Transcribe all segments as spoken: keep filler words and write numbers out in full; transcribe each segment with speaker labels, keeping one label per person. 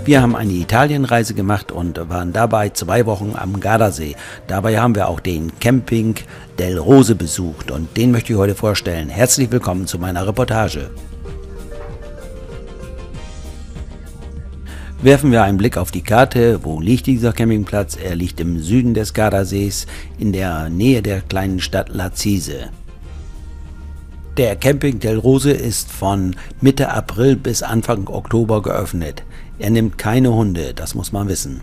Speaker 1: Wir haben eine Italienreise gemacht und waren dabei zwei Wochen am Gardasee. Dabei haben wir auch den Camping Del Rose besucht und den möchte ich heute vorstellen. Herzlich willkommen zu meiner Reportage. Werfen wir einen Blick auf die Karte. Wo liegt dieser Campingplatz? Er liegt im Süden des Gardasees, in der Nähe der kleinen Stadt Lazise. Der Camping Del Rose ist von Mitte April bis Anfang Oktober geöffnet. Er nimmt keine Hunde, das muss man wissen.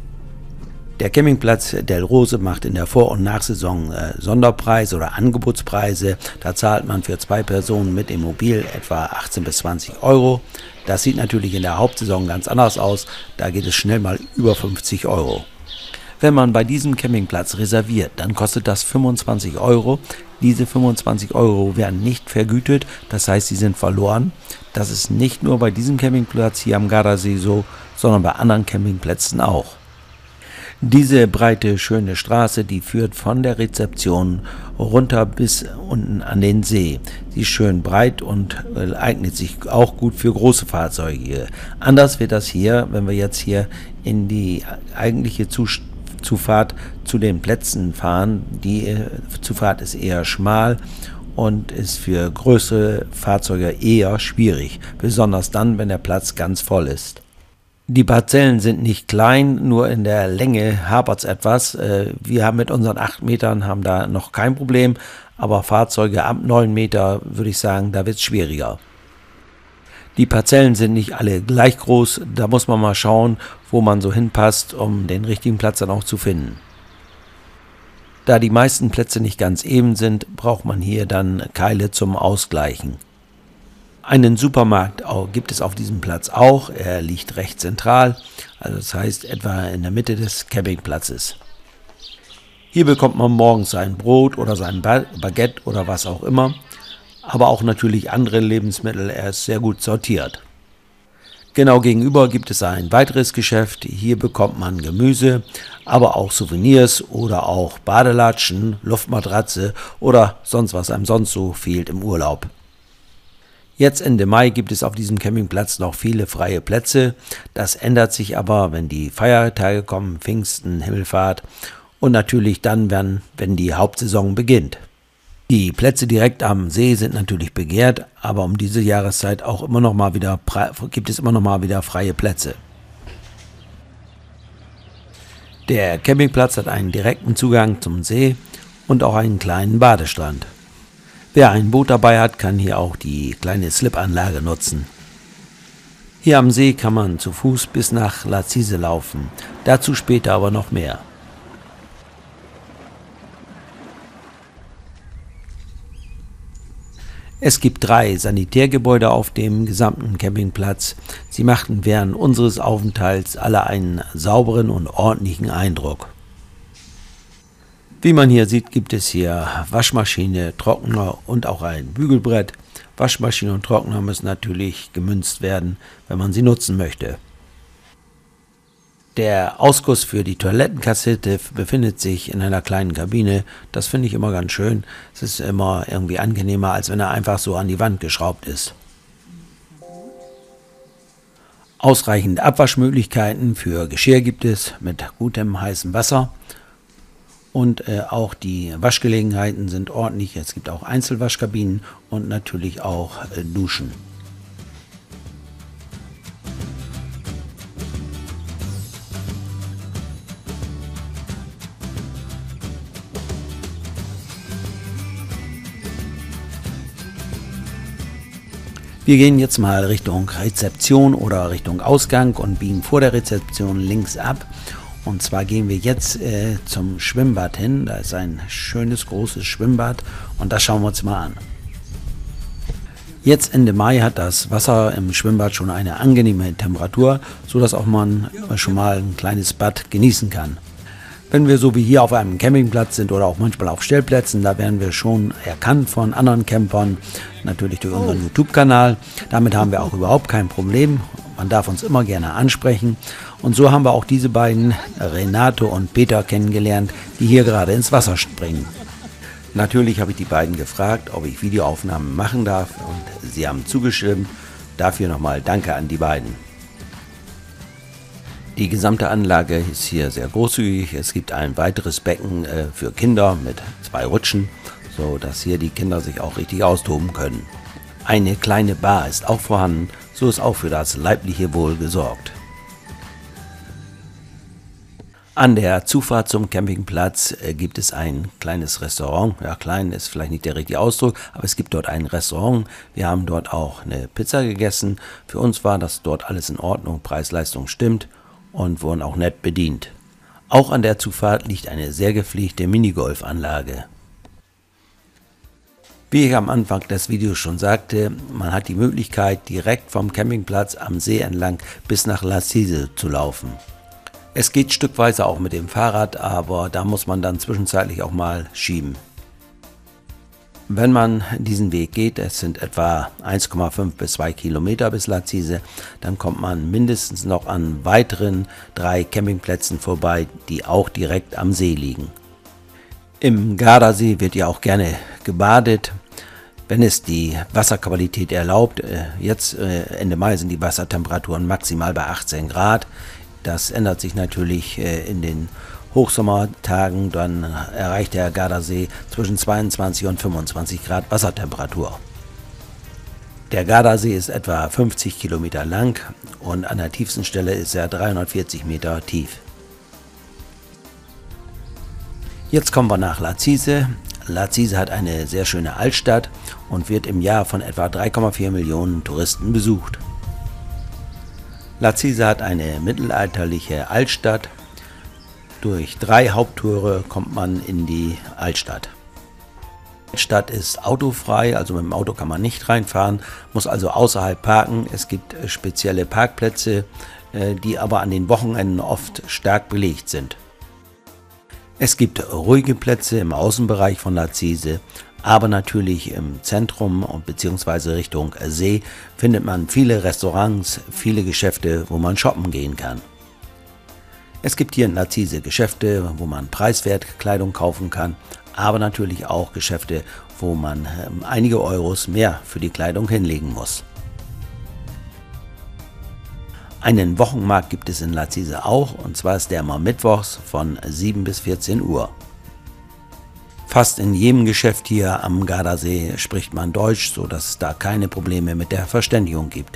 Speaker 1: Der Campingplatz Del Rose macht in der Vor- und Nachsaison äh, Sonderpreise oder Angebotspreise. Da zahlt man für zwei Personen mit dem Mobil etwa achtzehn bis zwanzig Euro. Das sieht natürlich in der Hauptsaison ganz anders aus. Da geht es schnell mal über fünfzig Euro. Wenn man bei diesem Campingplatz reserviert, dann kostet das fünfundzwanzig Euro. Diese fünfundzwanzig Euro werden nicht vergütet, das heißt, sie sind verloren. Das ist nicht nur bei diesem Campingplatz hier am Gardasee so, sondern bei anderen Campingplätzen auch. Diese breite, schöne Straße, die führt von der Rezeption runter bis unten an den See. Sie ist schön breit und äh, eignet sich auch gut für große Fahrzeuge. Anders wird das hier, wenn wir jetzt hier in die eigentliche Zustände Zufahrt zu den Plätzen fahren. Die äh, Zufahrt ist eher schmal und ist für größere Fahrzeuge eher schwierig, besonders dann, wenn der Platz ganz voll ist. Die Parzellen sind nicht klein, nur in der Länge hapert es etwas. Äh, wir haben mit unseren acht Metern haben da noch kein Problem, aber Fahrzeuge ab neun Meter, würde ich sagen, da wird es schwieriger. Die Parzellen sind nicht alle gleich groß, da muss man mal schauen, wo man so hinpasst, um den richtigen Platz dann auch zu finden. Da die meisten Plätze nicht ganz eben sind, braucht man hier dann Keile zum Ausgleichen. Einen Supermarkt gibt es auf diesem Platz auch, er liegt recht zentral, also das heißt etwa in der Mitte des Campingplatzes. Hier bekommt man morgens sein Brot oder sein Baguette oder was auch immer. Aber auch natürlich andere Lebensmittel, er ist sehr gut sortiert. Genau gegenüber gibt es ein weiteres Geschäft, hier bekommt man Gemüse, aber auch Souvenirs oder auch Badelatschen, Luftmatratze oder sonst was einem sonst so fehlt im Urlaub. Jetzt Ende Mai gibt es auf diesem Campingplatz noch viele freie Plätze, das ändert sich aber, wenn die Feiertage kommen, Pfingsten, Himmelfahrt und natürlich dann, wenn, wenn die Hauptsaison beginnt. Die Plätze direkt am See sind natürlich begehrt, aber um diese Jahreszeit auch immer noch mal wieder gibt es immer noch mal wieder freie Plätze. Der Campingplatz hat einen direkten Zugang zum See und auch einen kleinen Badestrand. Wer ein Boot dabei hat, kann hier auch die kleine Slipanlage nutzen. Hier am See kann man zu Fuß bis nach Lazise laufen, dazu später aber noch mehr. Es gibt drei Sanitärgebäude auf dem gesamten Campingplatz. Sie machten während unseres Aufenthalts alle einen sauberen und ordentlichen Eindruck. Wie man hier sieht, gibt es hier Waschmaschine, Trockner und auch ein Bügelbrett. Waschmaschine und Trockner müssen natürlich gemünzt werden, wenn man sie nutzen möchte. Der Ausguss für die Toilettenkassette befindet sich in einer kleinen Kabine. Das finde ich immer ganz schön. Es ist immer irgendwie angenehmer, als wenn er einfach so an die Wand geschraubt ist. Ausreichend Abwaschmöglichkeiten für Geschirr gibt es mit gutem heißem Wasser. Und äh, auch die Waschgelegenheiten sind ordentlich. Es gibt auch Einzelwaschkabinen und natürlich auch äh, Duschen. Wir gehen jetzt mal Richtung Rezeption oder Richtung Ausgang und biegen vor der Rezeption links ab. Und zwar gehen wir jetzt äh, zum Schwimmbad hin. Da ist ein schönes, großes Schwimmbad und das schauen wir uns mal an. Jetzt Ende Mai hat das Wasser im Schwimmbad schon eine angenehme Temperatur, sodass auch man schon mal ein kleines Bad genießen kann. Wenn wir so wie hier auf einem Campingplatz sind oder auch manchmal auf Stellplätzen, da werden wir schon erkannt von anderen Campern, natürlich durch unseren YouTube-Kanal. Damit haben wir auch überhaupt kein Problem. Man darf uns immer gerne ansprechen. Und so haben wir auch diese beiden, Renato und Peter, kennengelernt, die hier gerade ins Wasser springen. Natürlich habe ich die beiden gefragt, ob ich Videoaufnahmen machen darf und sie haben zugestimmt. Dafür nochmal Danke an die beiden. Die gesamte Anlage ist hier sehr großzügig. Es gibt ein weiteres Becken äh, für Kinder mit zwei Rutschen, so dass hier die Kinder sich auch richtig austoben können. Eine kleine Bar ist auch vorhanden, so ist auch für das leibliche Wohl gesorgt. An der Zufahrt zum Campingplatz äh, gibt es ein kleines Restaurant. Ja, klein ist vielleicht nicht der richtige Ausdruck, aber es gibt dort ein Restaurant. Wir haben dort auch eine Pizza gegessen. Für uns war das dort alles in Ordnung, Preis-Leistung stimmt und wurden auch nett bedient. Auch an der Zufahrt liegt eine sehr gepflegte Minigolfanlage. Wie ich am Anfang des Videos schon sagte, man hat die Möglichkeit, direkt vom Campingplatz am See entlang bis nach L'Assise zu laufen. Es geht stückweise auch mit dem Fahrrad, aber da muss man dann zwischenzeitlich auch mal schieben. Wenn man diesen Weg geht, es sind etwa eins Komma fünf bis zwei Kilometer bis L'Assise, dann kommt man mindestens noch an weiteren drei Campingplätzen vorbei, die auch direkt am See liegen. Im Gardasee wird ja auch gerne gebadet, wenn es die Wasserqualität erlaubt. Jetzt Ende Mai sind die Wassertemperaturen maximal bei achtzehn Grad. Das ändert sich natürlich in den Hochsommertagen, dann erreicht der Gardasee zwischen zweiundzwanzig und fünfundzwanzig Grad Wassertemperatur. Der Gardasee ist etwa fünfzig Kilometer lang und an der tiefsten Stelle ist er dreihundertvierzig Meter tief. Jetzt kommen wir nach L'Assise. L'Assise hat eine sehr schöne Altstadt und wird im Jahr von etwa drei Komma vier Millionen Touristen besucht. L'Assise hat eine mittelalterliche Altstadt. Durch drei Haupttore kommt man in die Altstadt. Die Stadt ist autofrei, also mit dem Auto kann man nicht reinfahren, muss also außerhalb parken. Es gibt spezielle Parkplätze, die aber an den Wochenenden oft stark belegt sind. Es gibt ruhige Plätze im Außenbereich von L'Assise, aber natürlich im Zentrum und beziehungsweise Richtung See findet man viele Restaurants, viele Geschäfte, wo man shoppen gehen kann. Es gibt hier in L'Assise Geschäfte, wo man preiswert Kleidung kaufen kann, aber natürlich auch Geschäfte, wo man einige Euros mehr für die Kleidung hinlegen muss. Einen Wochenmarkt gibt es in L'Assise auch, und zwar ist der immer mittwochs von sieben bis vierzehn Uhr. Fast in jedem Geschäft hier am Gardasee spricht man Deutsch, so dass es da keine Probleme mit der Verständigung gibt.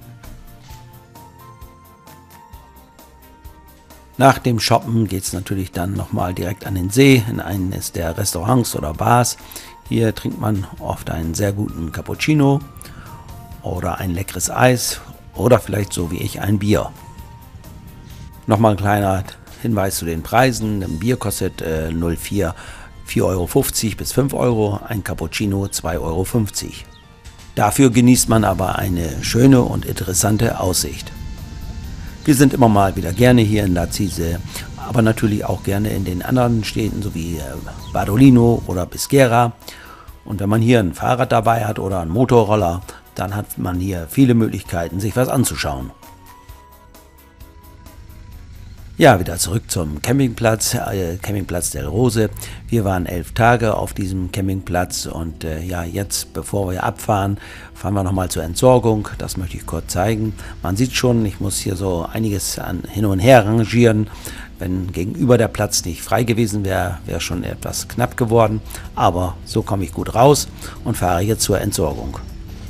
Speaker 1: Nach dem Shoppen geht es natürlich dann nochmal direkt an den See, in eines der Restaurants oder Bars. Hier trinkt man oft einen sehr guten Cappuccino oder ein leckeres Eis oder vielleicht so wie ich ein Bier. Nochmal ein kleiner Hinweis zu den Preisen. Ein Bier kostet äh, null Komma vier vier Euro fünfzig bis fünf Euro, ein Cappuccino zwei Euro fünfzig. Dafür genießt man aber eine schöne und interessante Aussicht. Wir sind immer mal wieder gerne hier in L'Assise, aber natürlich auch gerne in den anderen Städten, so wie Badolino oder Peschiera. Und wenn man hier ein Fahrrad dabei hat oder einen Motorroller, dann hat man hier viele Möglichkeiten, sich was anzuschauen. Ja, wieder zurück zum Campingplatz, äh, Campingplatz del Rose. Wir waren elf Tage auf diesem Campingplatz und äh, ja, jetzt, bevor wir abfahren, fahren wir nochmal zur Entsorgung. Das möchte ich kurz zeigen. Man sieht schon, ich muss hier so einiges an hin und her rangieren. Wenn gegenüber der Platz nicht frei gewesen wäre, wäre schon etwas knapp geworden. Aber so komme ich gut raus und fahre jetzt zur Entsorgung.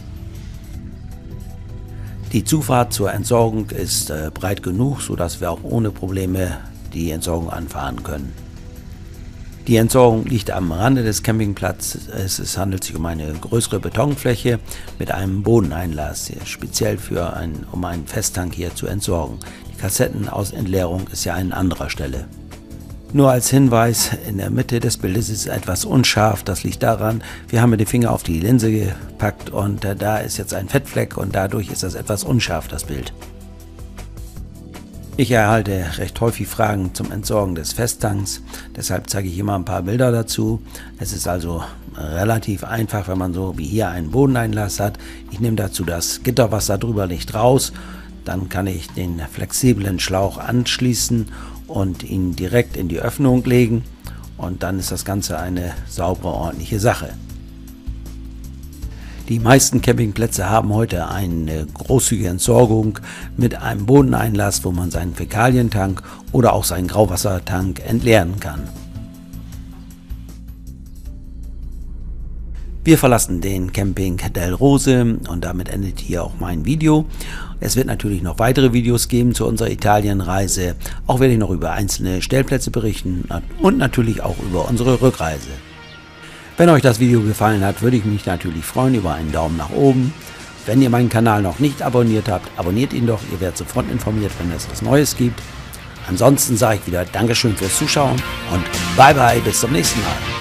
Speaker 1: Die Zufahrt zur Entsorgung ist äh, breit genug, sodass wir auch ohne Probleme die Entsorgung anfahren können. Die Entsorgung liegt am Rande des Campingplatzes. Es, es handelt sich um eine größere Betonfläche mit einem Bodeneinlass, speziell für ein, um einen Festtank hier zu entsorgen. Die Kassettenausentleerung ist ja an anderer Stelle. Nur als Hinweis, in der Mitte des Bildes ist etwas unscharf. Das liegt daran, wir haben mit dem Finger auf die Linse gepackt und äh, da ist jetzt ein Fettfleck und dadurch ist das etwas unscharf, das Bild. Ich erhalte recht häufig Fragen zum Entsorgen des Festtanks, deshalb zeige ich immer ein paar Bilder dazu. Es ist also relativ einfach, wenn man so wie hier einen Bodeneinlass hat. Ich nehme dazu das Gitter, was da drüber liegt, raus. Dann kann ich den flexiblen Schlauch anschließen und ihn direkt in die Öffnung legen und dann ist das Ganze eine saubere, ordentliche Sache. Die meisten Campingplätze haben heute eine großzügige Entsorgung mit einem Bodeneinlass, wo man seinen Fäkalientank oder auch seinen Grauwassertank entleeren kann. Wir verlassen den Camping Del Rose und damit endet hier auch mein Video. Es wird natürlich noch weitere Videos geben zu unserer Italienreise. Auch werde ich noch über einzelne Stellplätze berichten und natürlich auch über unsere Rückreise. Wenn euch das Video gefallen hat, würde ich mich natürlich freuen über einen Daumen nach oben. Wenn ihr meinen Kanal noch nicht abonniert habt, abonniert ihn doch. Ihr werdet sofort informiert, wenn es was Neues gibt. Ansonsten sage ich wieder Dankeschön fürs Zuschauen und bye bye, bis zum nächsten Mal.